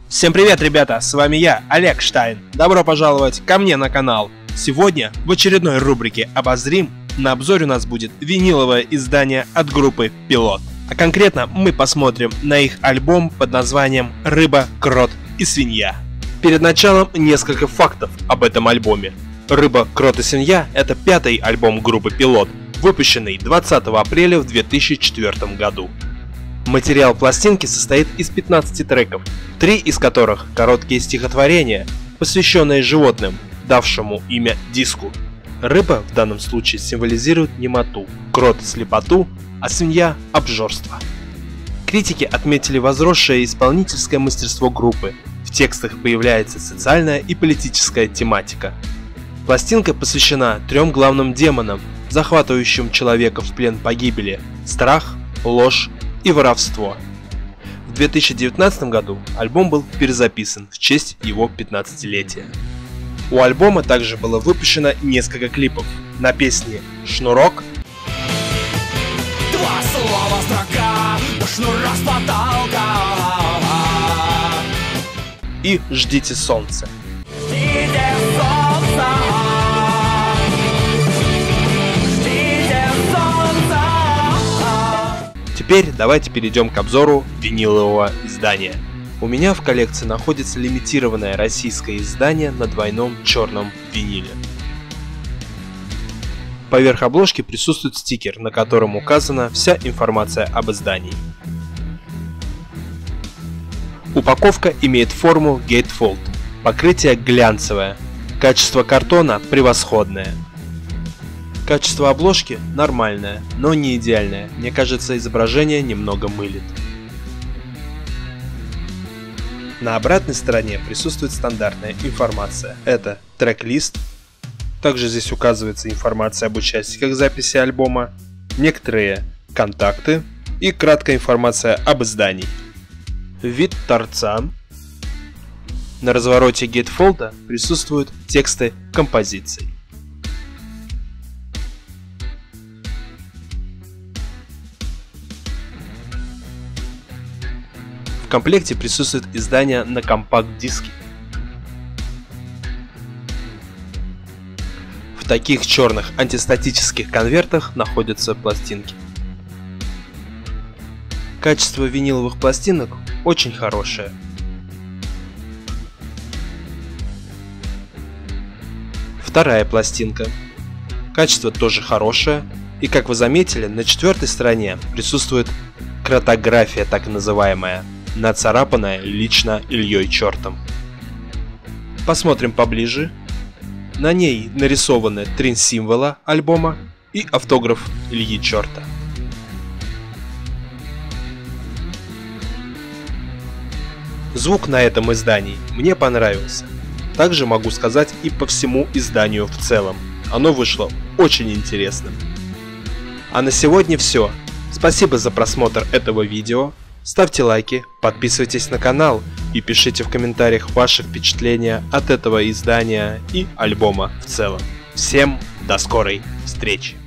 Всем привет, ребята, с вами я, Олег Штайн. Добро пожаловать ко мне на канал. Сегодня в очередной рубрике «Обозрим» на обзоре у нас будет виниловое издание от группы Пилот. А конкретно мы посмотрим на их альбом под названием «Рыба, крот и свинья». Перед началом несколько фактов об этом альбоме. «Рыба, крот и свинья» — это пятый альбом группы Пилот, выпущенный 20 апреля в 2004 году. Материал пластинки состоит из 15 треков, 3 из которых короткие стихотворения, посвященные животным, давшему имя диску. Рыба в данном случае символизирует немоту, крот – слепоту, а свинья – обжорство. Критики отметили возросшее исполнительское мастерство группы, в текстах появляется социальная и политическая тематика. Пластинка посвящена 3 главным демонам, захватывающим человека в плен погибели – страх, ложь и воровство. В 2019 году альбом был перезаписан в честь его 15-летия. У альбома также было выпущено несколько клипов на песни «Шнурок», «Два слова строка, до шнура с потолка» и «Ждите солнца». Ждите солнца, ждите солнца. Теперь давайте перейдем к обзору винилового издания. У меня в коллекции находится лимитированное российское издание на двойном черном виниле. Поверх обложки присутствует стикер, на котором указана вся информация об издании. Упаковка имеет форму Gatefold, покрытие глянцевое, качество картона превосходное. Качество обложки нормальное, но не идеальное, мне кажется, изображение немного мылит. На обратной стороне присутствует стандартная информация. Это трек-лист. Также здесь указывается информация об участниках записи альбома, некоторые контакты и краткая информация об издании. Вид торца. На развороте гейтфолда присутствуют тексты композиций. В комплекте присутствует издание на компакт-диске. В таких черных антистатических конвертах находятся пластинки. Качество виниловых пластинок очень хорошее. Вторая пластинка. Качество тоже хорошее. И как вы заметили, на 4-й стороне присутствует кротография, так называемая, нацарапанная лично Ильей Чертом. Посмотрим поближе. На ней нарисованы 3 символа альбома и автограф Ильи Черта. Звук на этом издании мне понравился. Также могу сказать и по всему изданию в целом. Оно вышло очень интересным. А на сегодня все. Спасибо за просмотр этого видео. Ставьте лайки, подписывайтесь на канал и пишите в комментариях ваши впечатления от этого издания и альбома в целом. Всем до скорой встречи!